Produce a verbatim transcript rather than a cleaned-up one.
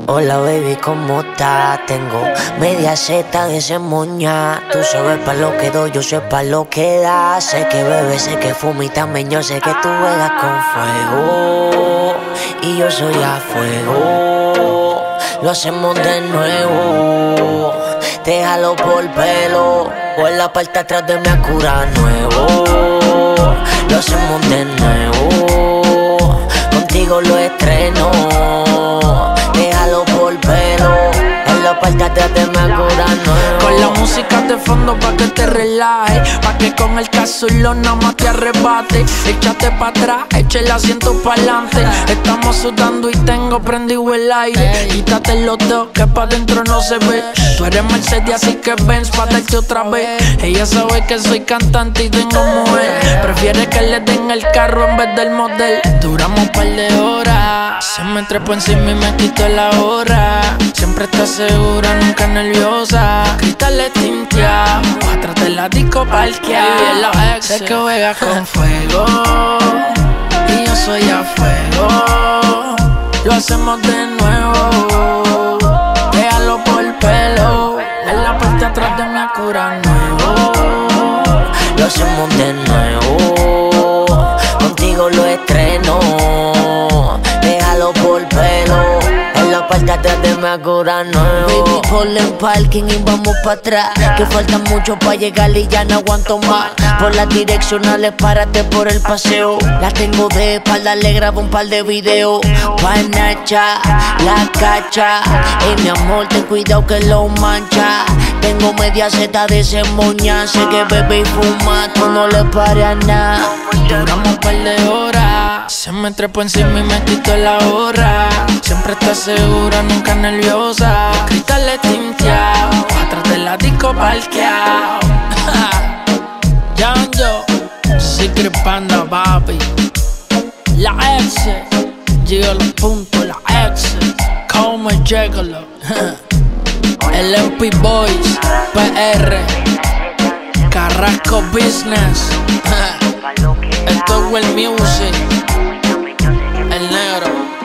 Hola baby, ¿cómo estás? Tengo media seta de ese moña. Tú sabes pa' lo que doy, yo sé pa' lo que da. Sé que bebes, sé que fumo y también yo sé que tú juegas con fuego y yo soy a fuego. Lo hacemos de nuevo. Te jalo por pelo, por la parte atrás de mi Acura nuevo. Lo hacemos de nuevo. Contigo lo estreno. Te jalo por pelo, en la parte atrás de mi Acura nuevo. Con la música de fondo pa' que te relajes, pa' que con el casulón nada más te arrebate. Échate pa' atrás, echa el asiento pa'lante. Estamos sudando y tengo prendido el aire. Quítate los dos que pa' dentro no se ve. Tú eres Mercedes así que Benz pa' darte otra vez. Ella sabe que soy cantante y tengo mujer. Prefiere que le den el carro en vez del model. Duramos un par de horas, se me trepó encima y me quitó la hora. Siempre está segura, nunca nerviosa. Cristales tinteados, atrás de la disco parqueada. Sé que juegas con fuego y yo soy a fuego. Lo hacemos de nuevo. Déjalo por pelo, en la parte atrás de mi Acura nuevo. Lo hacemos de nuevo. Contigo lo estreno. Déjalo por pelo, en la parte atrás de mi Acura nuevo. Baby, ponle en parking y vamos pa' atrás, que falta mucho pa' llegar y ya no aguanto más. Por las direccionales, párate por el paseo. La tengo de espalda, le grabo un par de videos. Panacha, la cacha. Ey, mi amor, ten cuidado que lo mancha. Tengo media seta de ese moña. Sé que bebe y fuma, tú no le pares a nada. Duramos un par de horas, se me trepó encima y me quitó la hora. Siempre está segura, nunca nerviosa. Cristales tinteados, atrás de la disco parqueado. Young Yo, Secret Panda, papi. La ex, llega los puntos, la ex. Como Jégalo. El M P Boys, P R, Carrasco Business. Esto es Well Music, el negro.